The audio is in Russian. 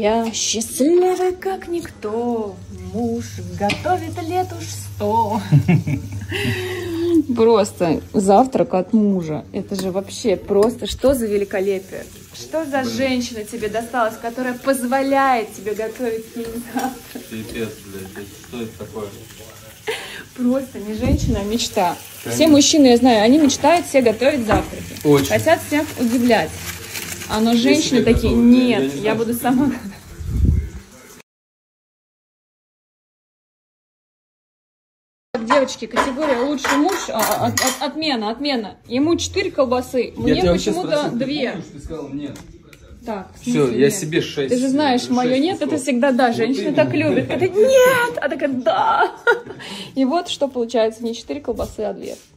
Я счастливый, как никто, муж готовит лет уж 100. Просто завтрак от мужа. Это же вообще просто что за великолепие. Что за женщина тебе досталась, которая позволяет тебе готовить с ним завтрак? Пипец, блядь, что это такое? Просто не женщина, а мечта. Конечно. Все мужчины, я знаю, они мечтают все готовить завтраки. Очень. Хотят всех удивлять. Но женщины такие, нет, я буду сама. Девочки, категория лучший муж, отмена. Ему 4 колбасы, мне почему-то 2. Ты сказал нет. Так, все, я себе 6. Ты же знаешь, мое нет, это всегда да. Женщины так любят. Это нет, а такая да. И вот что получается, не 4 колбасы, а 2.